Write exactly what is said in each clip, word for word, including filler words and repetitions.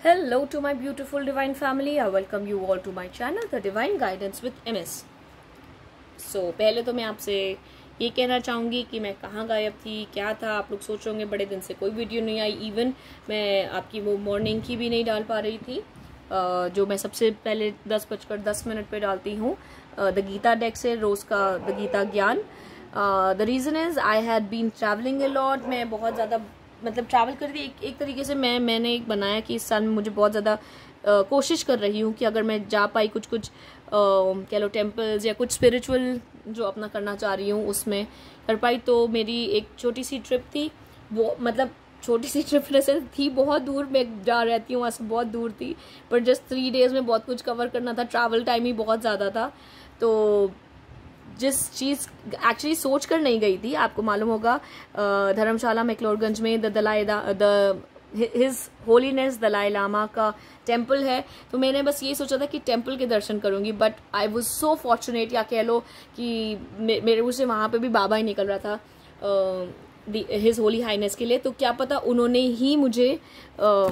Hello to my beautiful divine family. I welcome you all to my channel, The Divine Guidance with M S. So पहले तो मैं आपसे ये कहना चाहूँगी कि मैं कहाँ गायब थी, क्या था। आप लोग सोच रहे होंगे बड़े दिन से कोई वीडियो नहीं आई। इवन मैं आपकी वो मॉर्निंग की भी नहीं डाल पा रही थी, uh, जो मैं सबसे पहले दस बजकर दस मिनट पे डालती हूँ द गीता डेक से, रोज़ का the Gita Gyan. The reason is I had been travelling a lot. मैं बहुत ज़्यादा मतलब ट्रैवल कर रही थी। एक, एक तरीके से मैं मैंने एक बनाया कि इस साल में मुझे बहुत ज़्यादा कोशिश कर रही हूँ कि अगर मैं जा पाई कुछ कुछ कह लो टेम्पल्स या कुछ स्पिरिचुअल जो अपना करना चाह रही हूँ उसमें कर पाई। तो मेरी एक छोटी सी ट्रिप थी, वो मतलब छोटी सी ट्रिप वैसे थी, बहुत दूर मैं जा रहती हूँ, वहाँ से बहुत दूर थी, पर जस्ट थ्री डेज़ में बहुत कुछ कवर करना था। ट्रैवल टाइम ही बहुत ज़्यादा था। तो जिस चीज़ एक्चुअली सोच कर नहीं गई थी, आपको मालूम होगा धर्मशाला मैक्लोडगंज में the Dalai the his holiness Dalai Lama का टेम्पल है। तो मैंने बस ये सोचा था कि टेम्पल के दर्शन करूंगी, but I was so fortunate, या कह लो कि मेरे मुझ से वहाँ पे भी बाबा ही निकल रहा था हिज होली हाइनेस के लिए। तो क्या पता उन्होंने ही मुझे uh,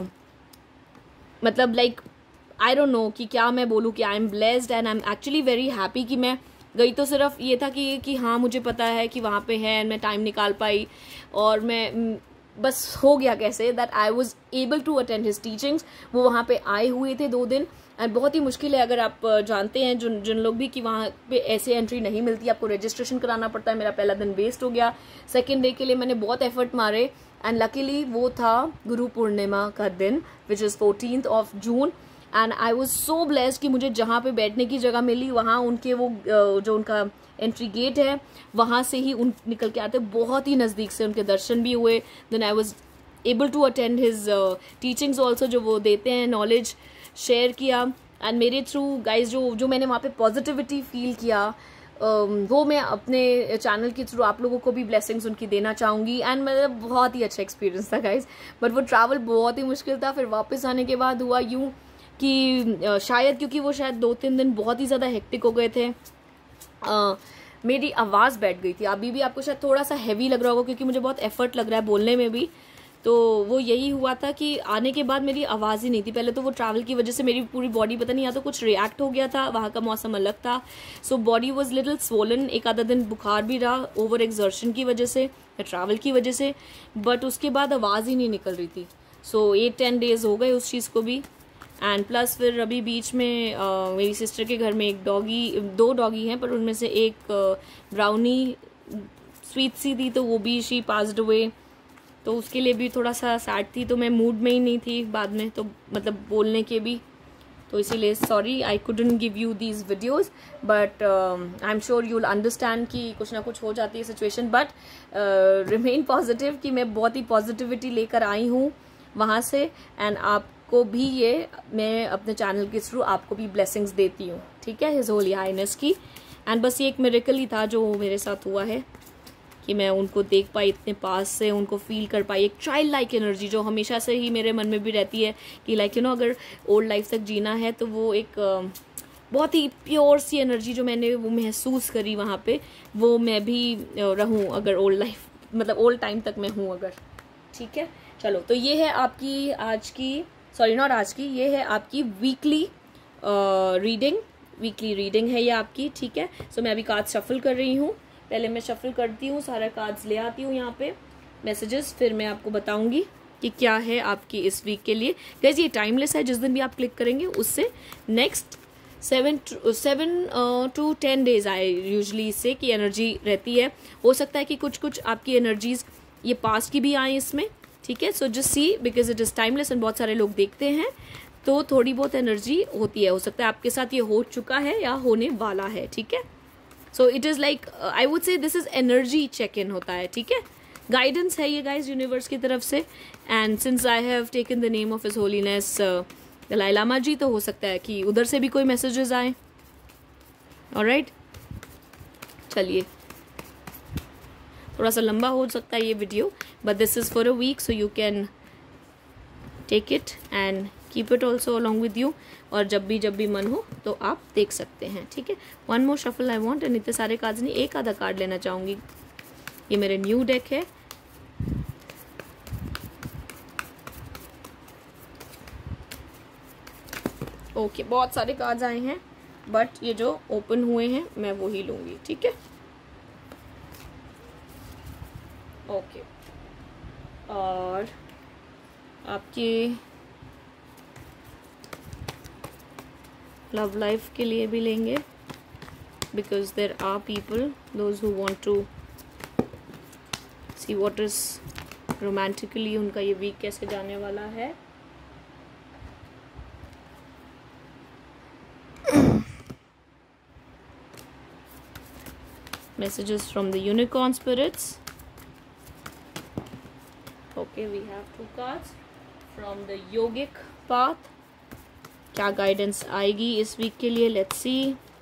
मतलब लाइक आई डोंट नो कि क्या मैं बोलूँ कि I am blessed and I am actually very happy कि मैं गई। तो सिर्फ ये था कि कि हाँ मुझे पता है कि वहाँ पे है, मैं टाइम निकाल पाई और मैं बस हो गया कैसे that I was able to attend his teachings. वो वहाँ पे आए हुए थे दो दिन एंड बहुत ही मुश्किल है, अगर आप जानते हैं जिन जिन लोग भी कि वहाँ पे ऐसे एंट्री नहीं मिलती, आपको रजिस्ट्रेशन कराना पड़ता है। मेरा पहला दिन वेस्ट हो गया। सेकेंड डे के लिए मैंने बहुत एफर्ट मारे एंड लकीली वो था गुरु पूर्णिमा का दिन, which is fourteenth of June. And I was so blessed कि मुझे जहाँ पे बैठने की जगह मिली, वहाँ उनके वो जो उनका एंट्री गेट है वहाँ से ही उन निकल के आते, बहुत ही नज़दीक से उनके दर्शन भी हुए। Then I was able to attend his teachings also, जो वो देते हैं, नॉलेज शेयर किया। एंड मेरे थ्रू गाइज जो जो मैंने वहाँ पे पॉजिटिविटी फील किया, uh, वो मैं अपने चैनल के थ्रू आप लोगों को भी ब्लेसिंग्स उनकी देना चाहूँगी। एंड मतलब बहुत ही अच्छा एक्सपीरियंस था गाइज, बट वो ट्रैवल बहुत ही मुश्किल था। फिर वापस आने के बाद हुआ यूँ कि शायद क्योंकि वो शायद दो तीन दिन बहुत ही ज़्यादा हेक्टिक हो गए थे, आ, मेरी आवाज़ बैठ गई थी। अभी भी आपको शायद थोड़ा सा हैवी लग रहा होगा क्योंकि मुझे बहुत एफर्ट लग रहा है बोलने में भी। तो वो यही हुआ था कि आने के बाद मेरी आवाज़ ही नहीं थी। पहले तो वो ट्रैवल की वजह से मेरी पूरी बॉडी पता नहीं, या तो कुछ रिएक्ट हो गया था, वहाँ का मौसम अलग था, so body was little swollen. एक आधा दिन बुखार भी रहा ओवर एक्सर्शन की वजह से या ट्रैवल की वजह से, बट उसके बाद आवाज़ ही नहीं निकल रही थी। सो एट टेन डेज हो गए उस चीज़ को भी। एंड प्लस फिर अभी बीच में uh, मेरी सिस्टर के घर में एक डॉगी, दो डॉगी हैं, पर उनमें से एक ब्राउनी स्वीट सी थी, तो वो भी शी पास्ड अवे। तो उसके लिए भी थोड़ा सा सैड थी, तो मैं मूड में ही नहीं थी बाद में, तो मतलब बोलने के भी। तो इसीलिए sorry I couldn't give you these videos, but I am sure you will understand कि कुछ ना कुछ हो जाती है सिचुएशन। बट रिमेन पॉजिटिव कि मैं बहुत ही पॉजिटिविटी लेकर आई हूँ वहाँ से। एंड आप को भी ये मैं अपने चैनल के थ्रू आपको भी ब्लेसिंग्स देती हूँ, ठीक है, हिज होली हाइनेस की। एंड बस ये एक मिरेकल ही था जो मेरे साथ हुआ है कि मैं उनको देख पाई इतने पास से, उनको फील कर पाई। एक चाइल्ड लाइक एनर्जी जो हमेशा से ही मेरे मन में भी रहती है कि लाइक यू नो अगर ओल्ड लाइफ तक जीना है तो वो एक बहुत ही प्योर सी एनर्जी जो मैंने वो महसूस करी वहाँ पे, वो मैं भी रहूँ अगर ओल्ड लाइफ मतलब ओल्ड टाइम तक मैं हूँ अगर, ठीक है। चलो, तो ये है आपकी आज की, सॉरी नॉट आज की, ये है आपकी वीकली रीडिंग वीकली रीडिंग है ये आपकी, ठीक है। सो so, मैं अभी कार्ड्स शफल कर रही हूँ। पहले मैं शफल करती हूँ, सारा कार्ड्स ले आती हूँ यहाँ पे मैसेजेस, फिर मैं आपको बताऊंगी कि क्या है आपकी इस वीक के लिए। गाइस ये टाइमलेस है, जिस दिन भी आप क्लिक करेंगे उससे next seven seven to ten days आए यूजली इससे की एनर्जी रहती है। हो सकता है कि कुछ कुछ आपकी एनर्जीज ये पास्ट की भी आए इसमें, ठीक है। So just see because it is timeless and बहुत सारे लोग देखते हैं, तो थोड़ी बहुत एनर्जी होती है। हो सकता है आपके साथ ये हो चुका है या होने वाला है, ठीक है। So it is like I would say this is energy check in होता है, ठीक है। गाइडेंस है ये गाइज यूनिवर्स की तरफ से। And since I have taken the name of his holiness Dalai Lama ji, तो हो सकता है कि उधर से भी कोई मैसेजेस आए। ऑलराइट, चलिए, थोड़ा सा लंबा हो सकता है ये video, but this is for a week, so you can take it and keep it also along with you. और जब भी जब भी मन हो तो आप देख सकते हैं, ठीक है। One more shuffle I want, and इतने सारे कार्ड्स नहीं, एक आधा कार्ड लेना चाहूँगी। ये मेरे न्यू डेक है, ओके, बहुत सारे कार्ड्स आए हैं बट ये जो ओपन हुए हैं मैं वो ही लूंगी, ठीक है। ओके, और आपकी लव लाइफ के लिए भी लेंगे, because there are people those who want to see what is romantically उनका ये वीक कैसे जाने वाला है। Messages from the unicorn spirits. Okay, we have two cards from the yogic path. क्या गाइडेंस आएगी इस वीक के लिए, लेट्स सी।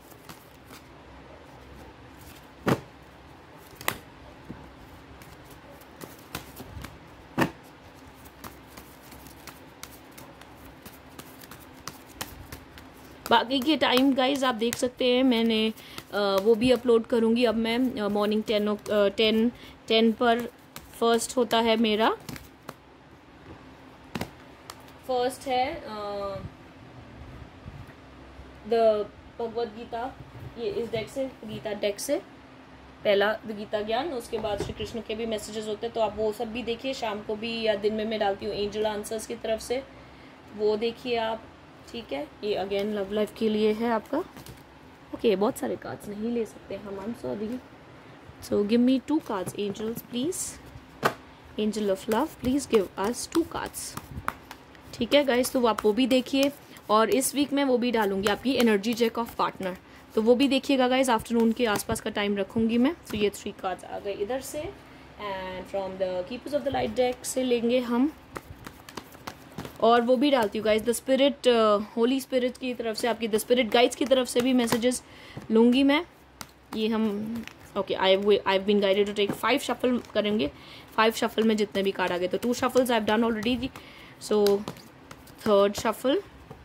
बाकी के टाइम गाइज आप देख सकते हैं, मैंने आ, वो भी अपलोड करूँगी। अब मैं मॉर्निंग टेन टेन टेन पर फर्स्ट होता है मेरा, फर्स्ट है द भगवद गीता, ये इस डेक से, गीता डेक से पहला गीता ज्ञान, उसके बाद श्री कृष्ण के भी मैसेजेस होते हैं, तो आप वो सब भी देखिए। शाम को भी या दिन में मैं डालती हूँ एंजल आंसर्स की तरफ से, वो देखिए आप, ठीक है। ये अगेन लव लाइफ के लिए है आपका। ओके okay, बहुत सारे कार्ड्स नहीं ले सकते हम, I am sorry. So give me two cards angels please, angel of love please give us two cards, ठीक है गाइस। तो आप वो भी देखिए, और इस वीक में वो भी डालूंगी आपकी एनर्जी चेक ऑफ पार्टनर, तो वो भी देखिएगा गाइस। आफ्टरनून के आसपास का टाइम रखूंगी मैं। तो ये थ्री कार्ड्स आ गए इधर से, and from the keepers of the light deck से लेंगे हम, और वो भी डालती हूँ guys the spirit, holy spirit की तरफ से, आपकी द स्पिरिट गाइड्स की तरफ से भी मैसेजेस लूँगी मैं। ये हम okay, I I been guided to take five shuffle करेंगे। फाइव शफल में जितने भी कार्ड आ गए, तो two shuffles I have done already, so third shuffle,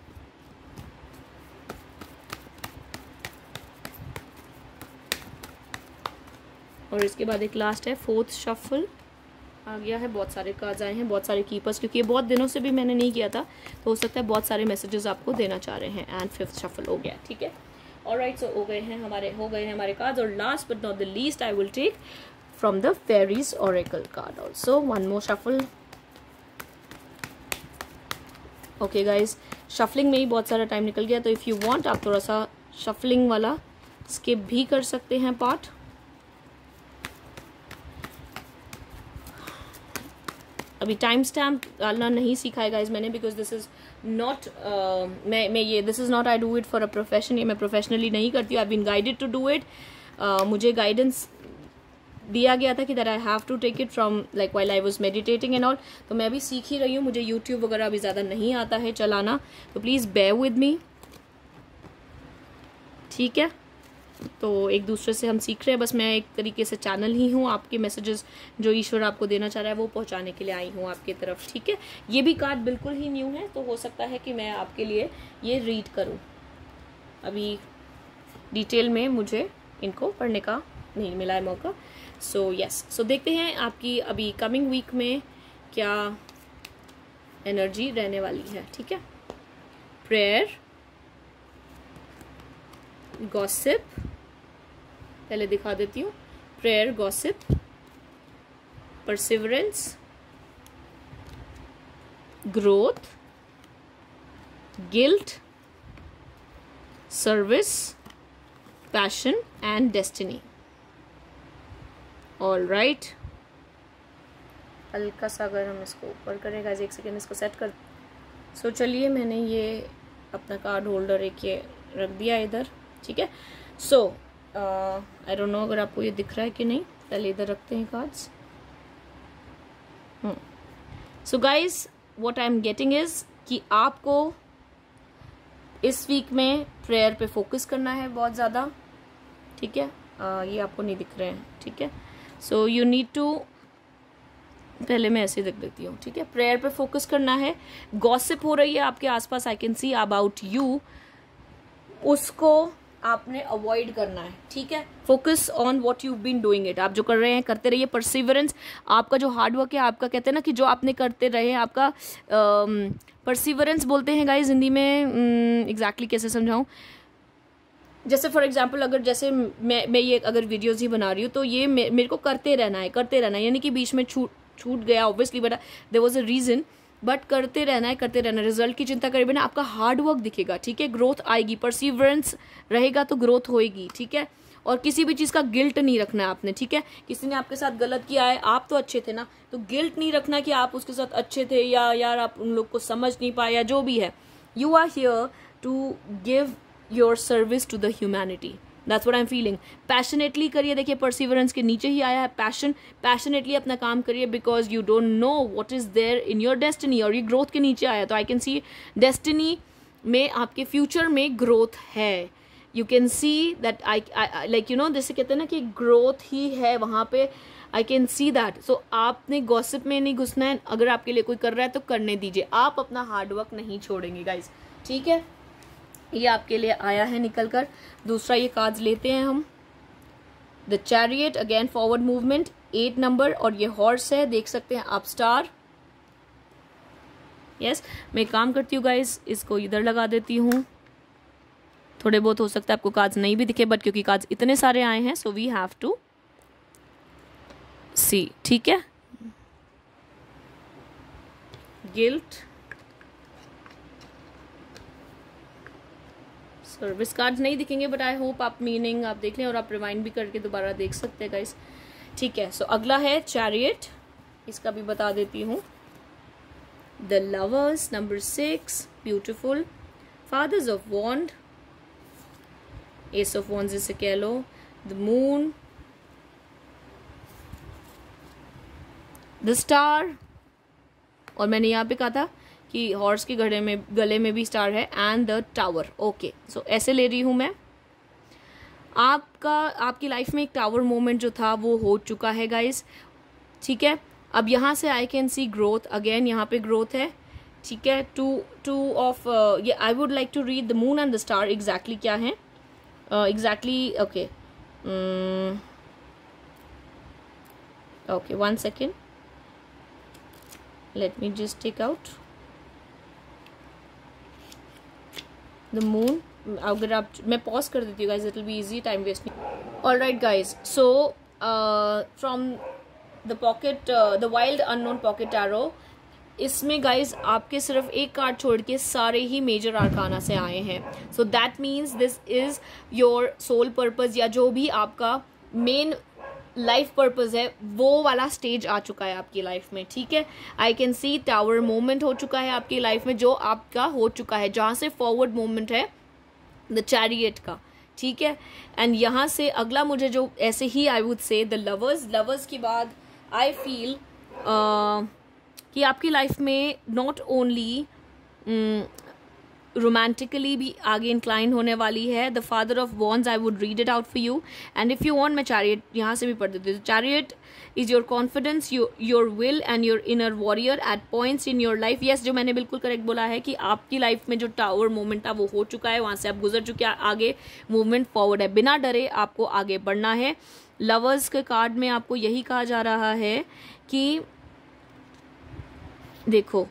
और इसके बाद एक लास्ट है फोर्थ शफल आ गया है। बहुत सारे कार्ड्स आए हैं, बहुत सारे कीपर्स, क्योंकि ये बहुत दिनों से भी मैंने नहीं किया था, तो हो सकता है बहुत सारे मैसेजेस आपको देना चाह रहे हैं। एंड फिफ्थ शफल हो गया, ठीक है। ऑलराइट, सो हो गए हैं हमारे हो गए हैं हमारे कार्ड्स, और last but not the least I will take from the fairies oracle card also, one more shuffle. Okay guys, shuffling में ही बहुत सारा टाइम निकल गया, तो इफ़ यू वांट आप थोड़ा सा शफलिंग वाला स्किप भी कर सकते हैं पार्ट। अभी टाइम स्टैम्प डालना नहीं सीखा है गाइज मैंने, बिकॉज दिस इज नॉट मैं मैं ये this is not I do it for a profession, ये मैं प्रोफेशनली नहीं करती हूँ। I been guided to do it, मुझे गाइडेंस दिया गया था कि that I have to take it from like while I was meditating and all, तो मैं अभी सीख ही रही हूँ। मुझे यूट्यूब वगैरह अभी ज़्यादा नहीं आता है चलाना, तो प्लीज़ बेयर विद मी, ठीक है। तो एक दूसरे से हम सीख रहे हैं, बस मैं एक तरीके से चैनल ही हूँ, आपके मैसेजेस जो ईश्वर आपको देना चाह रहा है वो पहुँचाने के लिए आई हूँ आपकी तरफ, ठीक है। ये भी कार्ड बिल्कुल ही न्यू है, तो हो सकता है कि मैं आपके लिए ये रीड करूँ। अभी डिटेल में मुझे इनको पढ़ने का नहीं मिला है मौका। सो यस, सो देखते हैं आपकी अभी कमिंग वीक में क्या एनर्जी रहने वाली है, ठीक है। प्रेयर, गॉसिप, पहले दिखा देती हूँ। Prayer, gossip, perseverance, growth, guilt, service, passion and destiny. All right, हल्का सा अगर हम इसको ऊपर करें गाइस, एक सेकेंड इसको सेट कर। सो so, चलिए मैंने ये अपना कार्ड होल्डर एक ये रख दिया इधर, ठीक है। सो आई डोंट नो अगर आपको ये दिख रहा है कि नहीं, पहले इधर रखते हैं cards. So guys, what I am getting is कि आपको इस वीक में प्रेयर पे फोकस करना है बहुत ज़्यादा, ठीक है। uh, ये आपको नहीं दिख रहे हैं, ठीक है। सो यू नीड टू, पहले मैं ऐसे देख देती हूँ, ठीक है। प्रेयर पे फोकस करना है। गॉसिप हो रही है आपके आसपास, I can see about you, उसको आपने अवॉइड करना है, ठीक है। Focus on what you been doing it, आप जो कर रहे हैं करते रहिए। परसिवरेंस, आपका जो हार्डवर्क है, आपका कहते हैं ना कि जो आपने करते रहे, आपका परसिवरेंस uh, बोलते हैं गाइज हिंदी में, एग्जैक्टली um, exactly कैसे समझाऊँ। जैसे फॉर एग्जाम्पल अगर जैसे मैं मैं ये अगर वीडियोज़ ही बना रही हूँ तो ये मे, मेरे को करते रहना है करते रहना है, यानी कि बीच में छूट छूट गया obviously, but there was a reason, but करते रहना है करते रहना है। रिजल्ट की चिंता करे बिना आपका हार्ड वर्क दिखेगा, ठीक है। ग्रोथ आएगी, परसिवरेंस रहेगा तो ग्रोथ होएगी, ठीक है। और किसी भी चीज़ का गिल्ट नहीं रखना है आपने, ठीक है। किसी ने आपके साथ गलत किया है, आप तो अच्छे थे ना, तो गिल्ट नहीं रखना कि आप उसके साथ अच्छे थे या यार आप उन लोग को समझ नहीं पाए या जो भी है। You are here to give your service to the humanity, that's what I am feeling. Passionately करिए, देखिए परसिवरेंस के नीचे ही आया है पैशन। पैशनेटली अपना काम करिए because you don't know what is there in your destiny, और ये ग्रोथ के नीचे आया तो आई कैन सी डेस्टिनी में आपके फ्यूचर में ग्रोथ है। You can see that I like you know, जैसे कहते हैं ना कि ग्रोथ ही है वहाँ पे, आई कैन सी दैट। सो आपने गॉसिप में नहीं घुसना है, अगर आपके लिए कोई कर रहा है तो करने दीजिए, आप अपना हार्डवर्क नहीं छोड़ेंगे गाइज, ठीक है। ये आपके लिए आया है निकल कर। दूसरा ये कार्ड्स लेते हैं हम, the chariot, again forward movement, eight number, और ये हॉर्स है, देख सकते हैं आप स्टार। यस yes, मैं काम करती हूँ गाइज, इसको इधर लगा देती हूँ। थोड़े बहुत हो सकता है आपको कार्ड्स नहीं भी दिखे, बट क्योंकि कार्ड्स इतने सारे आए हैं so we have to see, ठीक है। गिल्ट, सर्विस कार्ड्स नहीं दिखेंगे, बट आई होप आप मीनिंग आप देख लें और आप रिवाइंड भी करके दोबारा देख सकते हैं गाइस, ठीक है। सो so, अगला है चैरियट, इसका भी बता देती हूँ। The lovers, number six, beautiful. Fathers of wand, ace of wands जिसे कह लो। द मून, द स्टार, और मैंने यहाँ पे कहा था कि हॉर्स के गले में गले में भी स्टार है, and the tower. Okay, so ऐसे ले रही हूँ मैं। आपका आपकी लाइफ में एक टावर मोमेंट जो था वो हो चुका है गाइस, ठीक है। अब यहाँ से I can see growth, again यहाँ पे ग्रोथ है, ठीक है। टू टू ऑफ ये I would like to read the moon and the star, exactly क्या है exactly. Okay okay, one second, let me just take out the moon. अगर आप, मैं पॉज कर देती हूँ guys, it will be easy, time waste नहीं। All right guys, so from the pocket, the wild unknown pocket tarot, इसमें guys आपके सिर्फ एक कार्ड छोड़ के सारे ही मेजर आर्काना से आए हैं। So that means this is your soul purpose, या जो भी आपका मेन लाइफ पर्पज है वो वाला स्टेज आ चुका है आपकी लाइफ में, ठीक है। I can see tower moment हो चुका है आपकी लाइफ में, जो आपका हो चुका है, जहाँ से फॉरवर्ड मोमेंट है द चैरियट का, ठीक है। एंड यहाँ से अगला मुझे जो ऐसे ही I would say the lovers, lovers के बाद आई फील uh, कि आपकी लाइफ में नॉट ओनली रोमांटिकली भी आगे इंक्लाइन होने वाली है। The father of wands, I would read it out for you, and if you want मैं चैरियट यहाँ से भी पढ़ देती हूँ। Chariot is your confidence, your will and your inner warrior at points in your life. Yes, जो मैंने बिल्कुल करेक्ट बोला है कि आपकी लाइफ में जो टावर मोमेंट था वो हो चुका है, वहाँ से आप गुजर चुके हैं, आगे मूवमेंट फॉरवर्ड है, बिना डरे आपको आगे बढ़ना है। लवर्स के कार्ड में आपको यही कहा जा रहा है कि देखो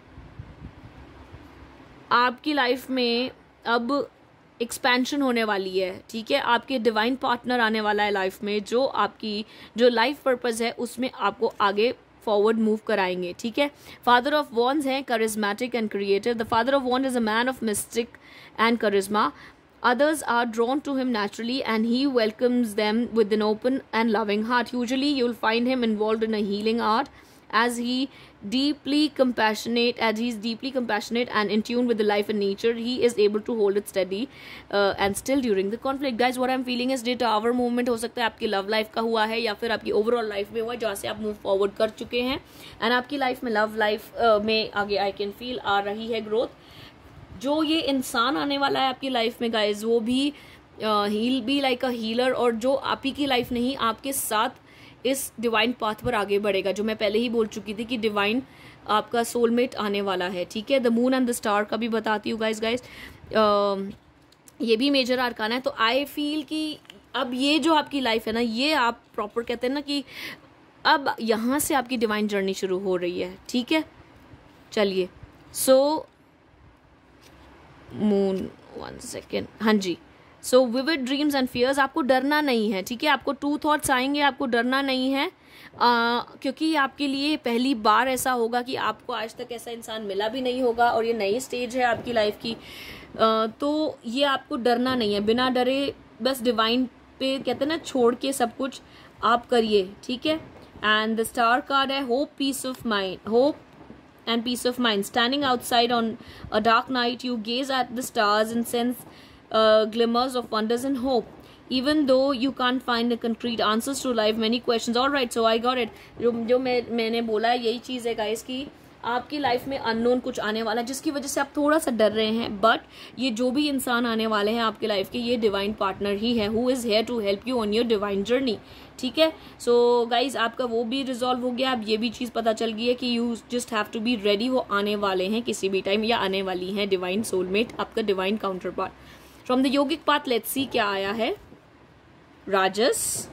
आपकी लाइफ में अब एक्सपेंशन होने वाली है, ठीक है। आपके डिवाइन पार्टनर आने वाला है लाइफ में, जो आपकी जो लाइफ पर्पस है उसमें आपको आगे फॉरवर्ड मूव कराएंगे, ठीक है। फादर ऑफ वॉन्ड्स है charismatic and creative. The father of wand is a man of mystic and charisma. Others are drawn to him naturally and he welcomes them with an open and loving heart. Usually you'll find him involved in a healing art as he deeply compassionate as he's deeply compassionate and in tune with the life and nature. He is able to hold it steady uh, and still during the conflict. Guys, what I'm feeling is ये tower movement हो सकता है आपकी love life का हुआ है या फिर आपकी ओवरऑल लाइफ में हुआ है, जहाँ से आप मूव फॉरवर्ड कर चुके हैं, एंड आपकी लाइफ में लव लाइफ uh, में आगे आई कैन फील आ रही है ग्रोथ। जो ये इंसान आने वाला है आपकी लाइफ में गाइज, वो भी heal be like a healer, और जो आप ही की लाइफ नहीं आपके साथ इस डिवाइन पाथ पर आगे बढ़ेगा, जो मैं पहले ही बोल चुकी थी कि डिवाइन आपका सोलमेट आने वाला है, ठीक है। The moon and the star का भी बताती हूँ गाइज गाइज ये भी मेजर आर्काना है। तो आई फील कि अब ये जो आपकी लाइफ है ना, ये आप प्रॉपर कहते हैं ना कि अब यहाँ से आपकी डिवाइन जर्नी शुरू हो रही है, ठीक है। चलिए, सो मून, वन सेकेंड, हाँ जी। So vivid dreams and fears, आपको डरना नहीं है, ठीक है। आपको टू थॉट्स आएंगे, आपको डरना नहीं है, आ, क्योंकि आपके लिए पहली बार ऐसा होगा कि आपको आज तक ऐसा इंसान मिला भी नहीं होगा और ये नई स्टेज है आपकी लाइफ की। आ, तो ये आपको डरना नहीं है, बिना डरे बस डिवाइन पे कहते हैं ना छोड़ के सब कुछ आप करिए, ठीक है। एंड द स्टार कार्ड है hope, peace of mind, hope and peace of mind. Standing outside on a dark night, you gaze at the stars and sense uh, glimmers of wonders and hope. Even though you can't find the concrete answers to life, many questions. All right, so I got it. जो जो मैं मैंने बोला है यही चीज़ है guys कि आपकी लाइफ में अननोन कुछ आने वाला है जिसकी वजह से आप थोड़ा सा डर रहे हैं, बट ये जो भी इंसान आने वाले हैं आपकी लाइफ के, ये डिवाइन पार्टनर ही है who is here to help you on your divine journey, ठीक है। सो गाइज आपका वो भी रिजॉल्व हो गया। अब ये भी चीज़ पता चल गई है कि you just have to be ready, वो आने वाले हैं किसी भी टाइम या आने वाली हैं डिवाइन सोलमेट, आपका divine counterpart. From the yogic path let's see क्या आया है। राजस,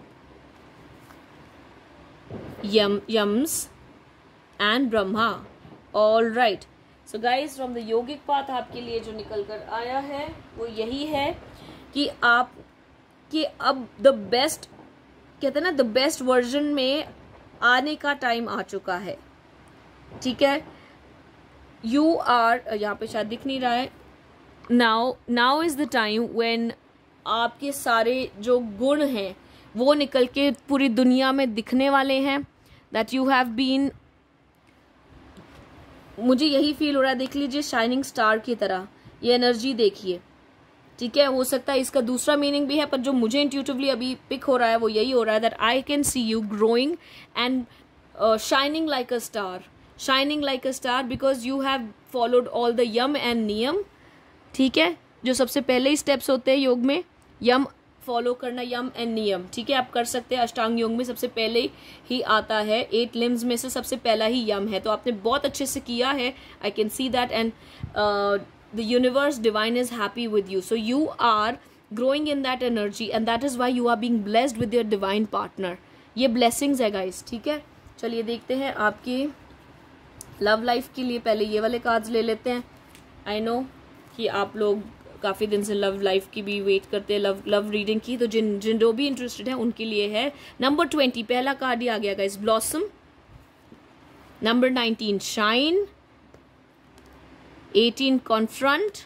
यम यम्स and Brahma. All right, so guys from the yogic path आपके लिए जो निकल कर आया है वो यही है कि आप कि अब द बेस्ट कहते हैं ना द बेस्ट वर्जन में आने का टाइम आ चुका है, ठीक है। यू आर, यहाँ पे शायद दिख नहीं रहा है, now now is the time when आपके सारे जो गुण हैं वो निकल के पूरी दुनिया में दिखने वाले हैं। दैट यू हैव बीन, मुझे यही फील हो रहा है, देख लीजिए शाइनिंग स्टार की तरह ये एनर्जी देखिए, ठीक है। हो सकता है इसका दूसरा मीनिंग भी है, पर जो मुझे इंट्यूटिवली अभी पिक हो रहा है वो यही हो रहा है that I can see you growing and shining like a star, shining like a star because you have followed all the यम एंड नियम, ठीक है। जो सबसे पहले ही स्टेप्स होते हैं योग में, यम फॉलो करना, यम एंड नियम, ठीक है। आप कर सकते हैं, अष्टांग योग में सबसे पहले ही आता है, एट लिम्स में से सबसे पहला ही यम है, तो आपने बहुत अच्छे से किया है, I can see that. And the universe divine is happy with you, so you are growing in that energy and that is why you are being blessed with your divine partner. ये blessings है guys, ठीक है। चलिए देखते हैं आपकी love life के लिए, पहले ये वाले कार्ड्स ले लेते हैं। आई नो कि आप लोग काफ़ी दिन से लव लाइफ की भी वेट करते हैं, लव लव रीडिंग की, तो जिन जिन जो भी इंटरेस्टेड है उनके लिए है। नंबर ट्वेंटी पहला कार्ड ही आ गया guys, blossom. Number nineteen shine, eighteen confront,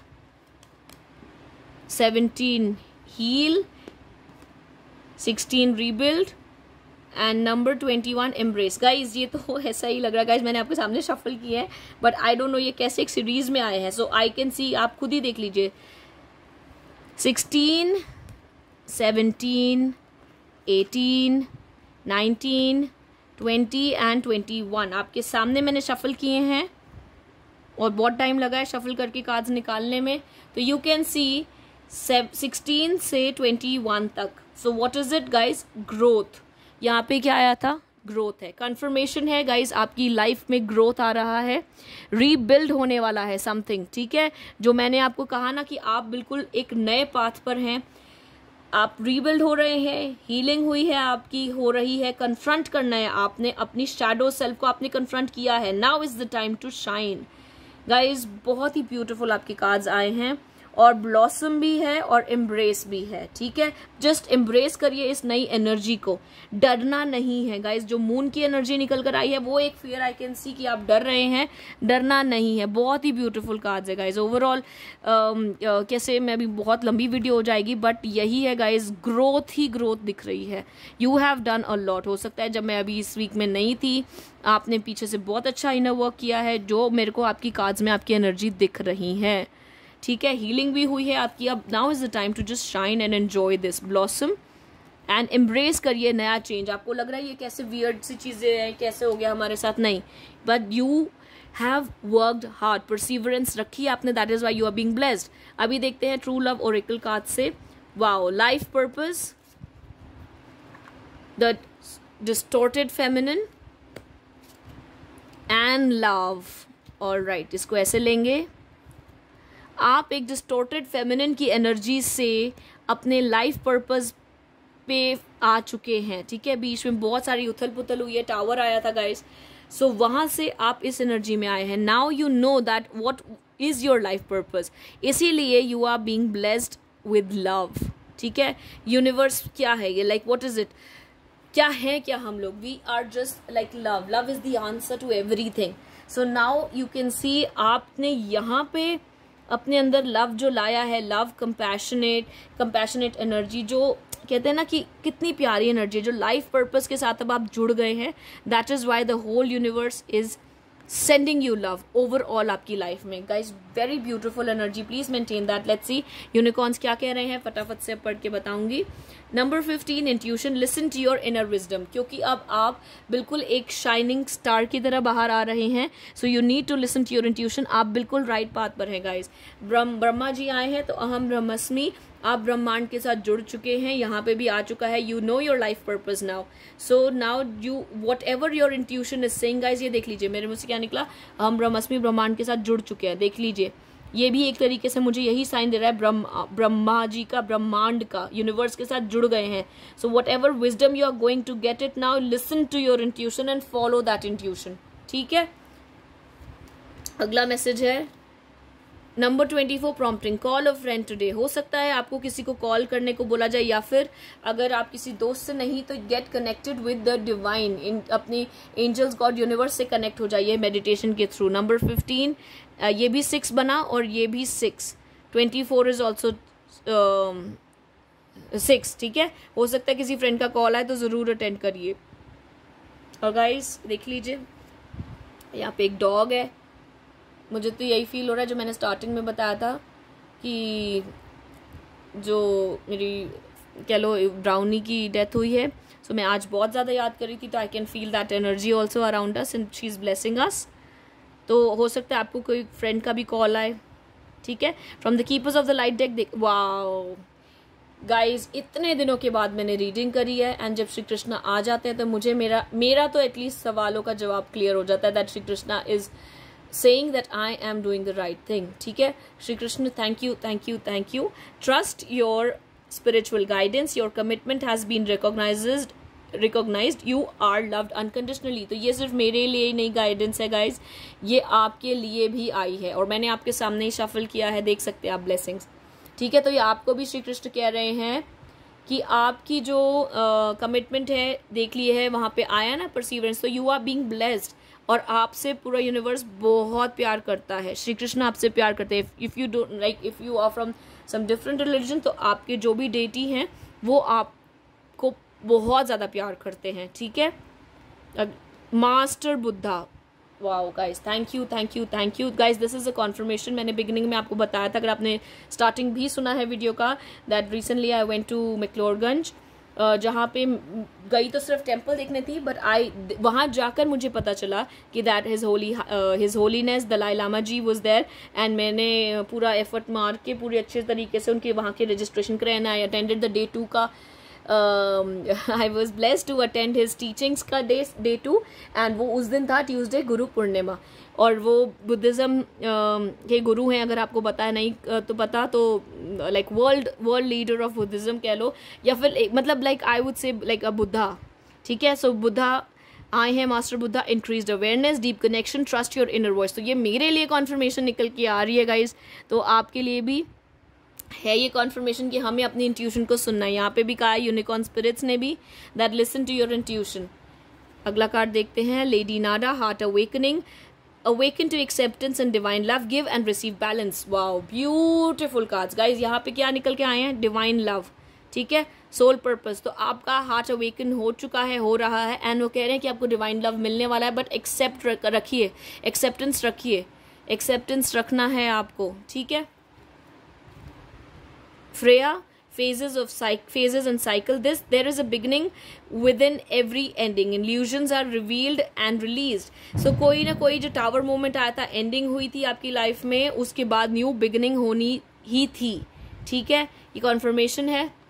seventeen heal, sixteen rebuild and number twenty-one embrace। Guys ये तो ऐसा ही लग रहा है गाइज, मैंने आपके सामने शफल किया है बट आई डोंट नो ये कैसे एक सीरीज में आए हैं, सो आई कैन सी, आप खुद ही देख लीजिए। Sixteen, seventeen, eighteen, nineteen, twenty and twenty one आपके सामने मैंने शफल किए हैं और बहुत टाइम लगा है शफल करके कार्ड्स निकालने में। तो यू कैन सी सिक्सटीन से ट्वेंटी वन तक। So what is it guys, growth. यहाँ पे क्या आया था, ग्रोथ है, कन्फर्मेशन है गाइज, आपकी लाइफ में ग्रोथ आ रहा है, रीबिल्ड होने वाला है समथिंग, ठीक है। जो मैंने आपको कहा ना कि आप बिल्कुल एक नए पाथ पर हैं, आप रीबिल्ड हो रहे हैं, हीलिंग हुई है आपकी, हो रही है, कन्फ्रंट करना है आपने, अपनी शैडो सेल्फ को आपने कन्फ्रंट किया है। Now is the time to shine guys. बहुत ही ब्यूटीफुल आपके कार्ड्स आए हैं और ब्लॉसम भी है और एम्ब्रेस भी है, ठीक है। जस्ट एम्ब्रेस करिए इस नई एनर्जी को, डरना नहीं है गाइज। जो मून की एनर्जी निकल कर आई है वो एक फियर आई कैन सी कि आप डर रहे हैं, डरना नहीं है। बहुत ही ब्यूटीफुल कार्ड्स है गाइज। ओवरऑल कैसे मैं अभी बहुत लंबी वीडियो हो जाएगी बट यही है गाइज, ग्रोथ ही ग्रोथ दिख रही है। You have done a lot. हो सकता है जब मैं अभी इस वीक में नहीं थी आपने पीछे से बहुत अच्छा इनर वर्क किया है, जो मेरे को आपकी कार्ड्स में आपकी एनर्जी दिख रही है, ठीक है। हीलिंग भी हुई है आपकी। अब now is the time to just shine and enjoy this blossom and embrace करिए नया चेंज। आपको लग रहा है ये कैसे वियर्ड सी चीजें हैं, कैसे हो गया हमारे साथ, नहीं, but you have worked hard, perseverance रखी आपने, that is why you are being blessed. अभी देखते हैं ट्रू लव ओरेकल कार्ड से। Wow, life purpose, the distorted feminine and love. All right, इसको ऐसे लेंगे। आप एक डिस्टॉर्टेड फेमिनिन की एनर्जी से अपने लाइफ पर्पस पे आ चुके हैं, ठीक है। बीच में बहुत सारी उथल पुथल हुई है, टावर आया था गाइस, सो so, वहां से आप इस एनर्जी में आए हैं। Now you know that what is your life purpose, इसीलिए you are being blessed with love, ठीक है। यूनिवर्स क्या है ये, लाइक व्हाट इज इट, क्या है क्या हम लोग, we are just like love, love is the answer to everything. So now you can see आपने यहाँ पे अपने अंदर लव जो लाया है, लव, कंपैशनेट कंपैशनेट एनर्जी, जो कहते हैं ना कि कितनी प्यारी एनर्जी है, जो लाइफ पर्पस के साथ अब आप जुड़ गए हैं। That is why the whole universe is sending you love overall आपकी लाइफ में। Guys very beautiful energy, please maintain that. Let's see unicorns क्या कह रहे हैं, फटाफट से पढ़ के बताऊंगी। Number fifteen, intuition, listen to your inner wisdom, क्योंकि अब आप बिल्कुल एक शाइनिंग स्टार की तरह बाहर आ रहे हैं। So you need to listen to your intuition, आप बिल्कुल राइट पाथ पर हैं गाइज। ब्रह्म ब्रह्मा जी आए हैं, तो अहम ब्रह्मस्मि, आप ब्रह्मांड के साथ जुड़ चुके हैं, यहाँ पे भी आ चुका है। You know your life purpose now, so now you whatever your intuition is saying. Guys ये देख लीजिए मेरे मुंह से क्या निकला, हम ब्रह्मस्मि ब्रह्मांड के साथ जुड़ चुके हैं, देख लीजिए। ये भी एक तरीके से मुझे यही साइन दे रहा है, ब्रह्मा ब्रह्मा जी का, ब्रह्मांड का, यूनिवर्स के साथ जुड़ गए हैं। So whatever wisdom you are going to get it now, listen to your intuition and follow that intuition, ठीक है। अगला मैसेज है number twenty four, prompting, call a friend today. हो सकता है आपको किसी को कॉल करने को बोला जाए, या फिर अगर आप किसी दोस्त से नहीं तो get connected with the divine, इन अपनी एंजल्स, गॉड, यूनिवर्स से कनेक्ट हो जाइए मेडिटेशन के थ्रू। नंबर फिफ्टीन, ये भी सिक्स बना और ये भी six, twenty four is also six, ठीक है। हो सकता है किसी फ्रेंड का कॉल आए तो ज़रूर अटेंड करिए। और गाइस देख लीजिए यहाँ पे एक डॉग है, मुझे तो यही फील हो रहा है जो मैंने स्टार्टिंग में बताया था कि जो मेरी कह लो ब्राउनी की डेथ हुई है, सो मैं आज बहुत ज़्यादा याद कर रही थी, तो I can feel that energy also around us and she is blessing us. तो हो सकता है आपको कोई फ्रेंड का भी कॉल आए, ठीक है। From the keepers of the light deck, देख वाओ गाइज, इतने दिनों के बाद मैंने रीडिंग करी है, एंड जब श्री कृष्णा आ जाते हैं तो मुझे मेरा मेरा तो एटलीस्ट सवालों का जवाब क्लियर हो जाता है, that Shri Krishna is saying that I am doing the right thing, ठीक है। Shri Krishna, thank you, thank you, thank you. Trust your spiritual guidance. Your commitment has been recognized. Recognized. You are loved unconditionally. तो ये सिर्फ मेरे लिए ही नहीं गाइडेंस है guys, ये आपके लिए भी आई है, और मैंने आपके सामने ही शफल किया है, देख सकते हैं आप ब्लेसिंग्स, ठीक है। तो ये आपको भी श्री कृष्ण कह रहे हैं कि आपकी जो कमिटमेंट uh, है, देख लिए है, वहाँ पे आया ना परसिवरेंस, तो यू आर बीइंग ब्लेस्ड, और आपसे पूरा यूनिवर्स बहुत प्यार करता है। श्री कृष्ण आपसे प्यार करते हैं। If you don't like, if you are from some different religion, तो आपके जो भी डेटी हैं वो आपको बहुत ज़्यादा प्यार करते हैं, ठीक है। Master Buddha, wow guys, thank you, thank you, thank you guys. This is a confirmation, मैंने बिगिनिंग में आपको बताया था, अगर आपने स्टार्टिंग भी सुना है वीडियो का, that recently I went to McLeodganj, जहाँ पे गई तो सिर्फ टेम्पल देखने थी, बट आई वहाँ जाकर मुझे पता चला कि that his holy his holiness Dalai Lama ji was there, and मैंने पूरा एफर्ट मार के पूरे अच्छे तरीके से उनके वहाँ के रजिस्ट्रेशन कराए, and I attended the day two का, I was blessed to attend his teachings का डे डे टू, एंड वो उस दिन था ट्यूसडे, गुरु पूर्णिमा, और वो बुद्धिज़्म के गुरु हैं, अगर आपको पता है नहीं तो पता, तो like world world leader of Buddhism कह लो, या फिर मतलब like I would say like a Buddha, ठीक है। सो बुद्धा आए हैं, master Buddha, increased awareness, deep connection, trust your inner voice. तो ये मेरे लिए कॉन्फर्मेशन निकल के आ रही है गाइज, तो आपके लिए भी है ये कॉन्फर्मेशन कि हमें अपनी इंट्यूशन को सुनना है। यहाँ पे भी कहा है यूनिकॉर्न स्पिरिट्स ने भी, that listen to your intuition. अगला कार्ड देखते हैं, lady Nada, heart awakening, awaken to acceptance and divine love, give and receive balance. wow, beautiful cards guys। यहाँ पे क्या निकल के आए हैं, डिवाइन लव, ठीक है, सोल पर्पस। तो आपका हार्ट अवेकन हो चुका है, हो रहा है, एंड वो कह रहे हैं कि आपको डिवाइन लव मिलने वाला है, बट एक्सेप्ट रखिए, एक्सेप्टेंस रखिए, एक्सेप्टेंस रखना है आपको, ठीक है। Freya, phases of cycle, phases and cycle, this there is a beginning within every ending, illusions are revealed and released। so कोई ना कोई जो टावर मोमेंट आया था, एंडिंग हुई थी आपकी लाइफ में, उसके बाद न्यू बिगिनिंग होनी ही थी, ठीक है, ये कॉन्फर्मेशन है।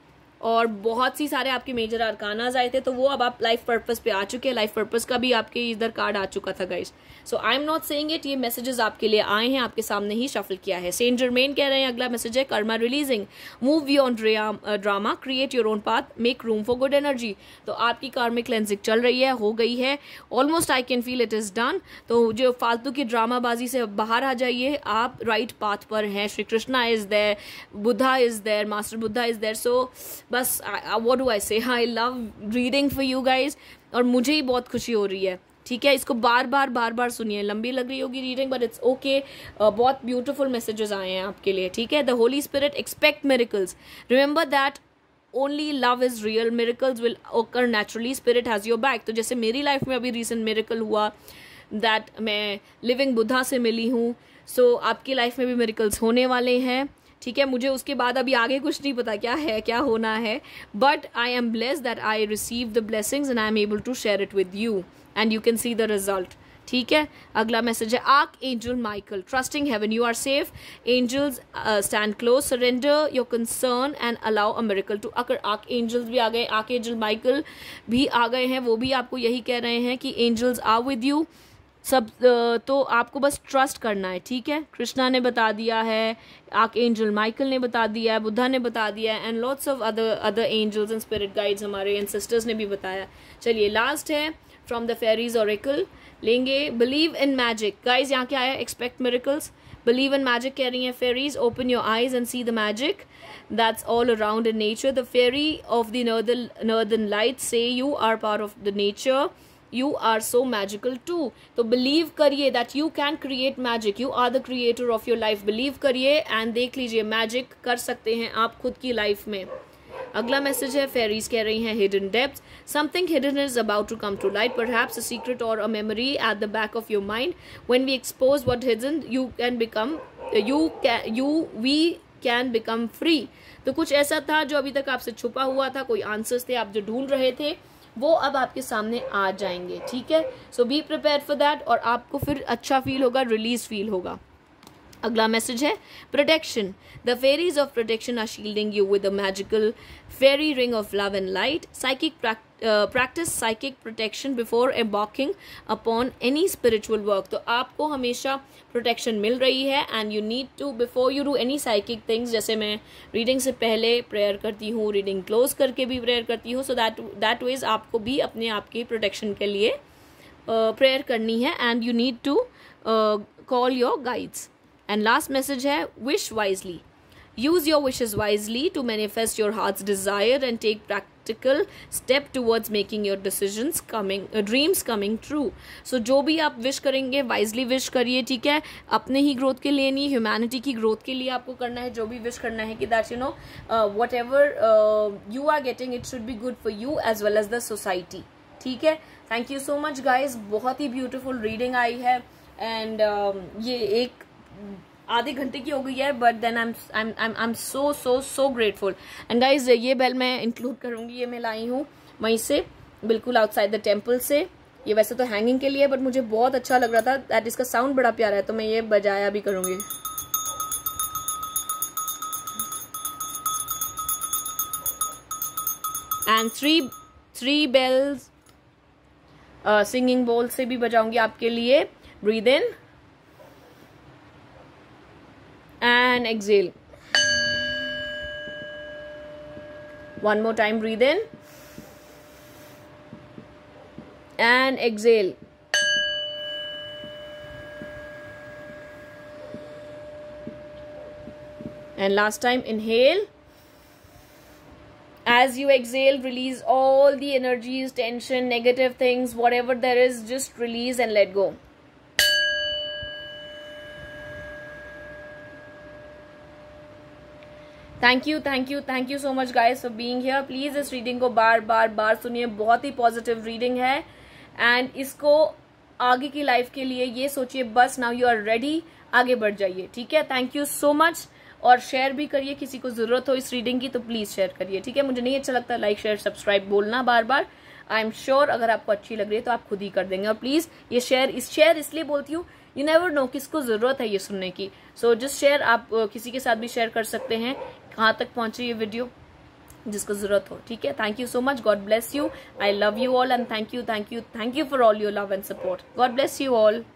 और बहुत सी सारे आपके मेजर अरकानाज आए थे, तो वो अब आप लाइफ पर्पस पे आ चुके हैं। लाइफ पर्पस का भी आपके इधर कार्ड आ चुका था guys. So I am not saying it, ये मैसेजेस आपके लिए आए हैं, आपके सामने ही शफल किया है। सेंट जर्मेन कह रहे हैं अगला मैसेज है karma releasing, move beyond drama, create your own path, make room for good energy. तो आपकी कार्मिक क्लेंजिंग चल रही है, हो गई है almost, I can feel it is done. तो जो फालतू की ड्रामाबाजी से बाहर आ जाइए, आप राइट पाथ पर हैं। Shri Krishna is there, Buddha is there, master Buddha is there. So बस what do I say, I love reading for you guys, और मुझे ही बहुत खुशी हो रही है। ठीक है, इसको बार बार बार बार सुनिए, लंबी लग रही होगी रीडिंग बट इट्स ओके। बहुत ब्यूटीफुल मैसेजेस आए हैं आपके लिए। ठीक है, the Holy Spirit expect miracles, remember that only love is real, miracles will occur naturally, spirit has your back. तो जैसे मेरी लाइफ में अभी रिसेंट मिरेकल हुआ दैट मैं लिविंग बुद्धा से मिली हूँ, सो so, आपकी लाइफ में भी मिरेकल्स होने वाले हैं। ठीक है, मुझे उसके बाद अभी आगे कुछ नहीं पता क्या है, क्या होना है, but I am blessed that I receive the blessings and I am able to share it with you and you can see the result. ठीक है, अगला मैसेज है archangel Michael, trusting heaven you are safe, angels stand close, surrender your concern and allow a miracle to occur. Archangels भी आ गए, arc angel Michael भी आ गए हैं, वो भी आपको यही कह रहे हैं कि एंजल्स आर विद यू। सब तो आपको बस ट्रस्ट करना है। ठीक है, कृष्णा ने बता दिया है, आर्क एंजल माइकल ने बता दिया है, बुद्धा ने बता दिया है, and lots of other other angels and spirit guides हमारे एंसेस्टर्स ने भी बताया। चलिए लास्ट है फ्रॉम द फेरीज ऑरेकल लेंगे, बिलीव इन मैजिक गाइज। यहाँ क्या है, expect miracles, believe in magic कह रही हैं fairies, open your eyes and see the magic that's all around in nature. The fairy of the northern northern light से you are part of the nature, you are so magical too। तो believe करिए that you can create magic, you are the creator of your life। believe करिए and देख लीजिए magic कर सकते हैं आप खुद की लाइफ में। अगला मैसेज है फेरीज कह रही हैं hidden depths, something hidden is about to come to light, perhaps a secret or a memory at the back of your mind। when we expose what hidden, you can become you can you we can become free। तो कुछ ऐसा था जो अभी तक आपसे छुपा हुआ था, कोई आंसर्स थे आप जो ढूंढ रहे थे, वो अब आपके सामने आ जाएंगे। ठीक है, so be prepare for that, और आपको फिर अच्छा फील होगा, रिलीज फील होगा। अगला मैसेज है protection, the fairies of protection are shielding you with a magical fairy ring of love and light. Psychic practice psychic protection before embarking upon any spiritual work. तो आपको हमेशा protection मिल रही है and you need to before you do any psychic things, जैसे मैं reading से पहले प्रेयर करती हूँ, रीडिंग क्लोज करके भी प्रेयर करती हूँ, सो दैट दैट वेज आपको भी अपने आप के प्रोटेक्शन के लिए प्रेयर uh, करनी है and you need to call your guides. And last message है wish wisely, use your wishes wisely to manifest your heart's desire and take practical step towards making your decisions coming uh, dreams coming true। so जो भी आप wish करेंगे wisely wish करिए। ठीक है, अपने ही growth के लिए नहीं, ह्यूमैनिटी की ग्रोथ के लिए आपको करना है। जो भी विश करना है कि that you know whatever you are getting it should be good for you as well as the society. ठीक है, thank you so much guys, बहुत ही ब्यूटिफुल रीडिंग आई है एंड uh, ये एक आधे घंटे की हो गई है, but then I am I am so so so grateful. And guys ये बेल मैं इंक्लूड करूंगी, ये मैं लाई हूँ वहीं से बिल्कुल आउटसाइड द टेम्पल से। ये वैसे तो हैंगिंग के लिए, बट मुझे बहुत अच्छा लग रहा था दैट इसका साउंड बड़ा प्यारा है, तो मैं ये बजाया भी करूंगी। And three three bells singing bowl से भी बजाऊंगी आपके लिए। Breathe in and exhale, one more time, breathe in and exhale, and last time inhale. As you exhale, release all the energies, tension, negative things, whatever there is, just release and let go। Thank you thank you thank you so much guys for being here. Please इस reading को बार बार बार सुनिए, बहुत ही positive reading है and इसको आगे की लाइफ के लिए ये सोचिए बस नाउ यू आर रेडी, आगे बढ़ जाइए। ठीक है, थैंक यू सो मच, और शेयर भी करिए, किसी को जरूरत हो इस रीडिंग की तो प्लीज शेयर करिए। ठीक है, मुझे नहीं अच्छा लगता लाइक शेयर सब्सक्राइब बोलना बार बार। आई एम श्योर अगर आपको अच्छी लग रही है तो आप खुद ही कर देंगे। और प्लीज ये शेयर इस शेयर इसलिए बोलती हूँ, यू नेवर नो किसको जरूरत है ये सुनने की। सो जस्ट शेयर, आप किसी के साथ भी शेयर कर सकते हैं। कहाँ तक पहुंची ये वीडियो, जिसको जरूरत हो, ठीक है। Thank you so much, God bless you, I love you all and thank you thank you thank you for all your love and support. God bless you all.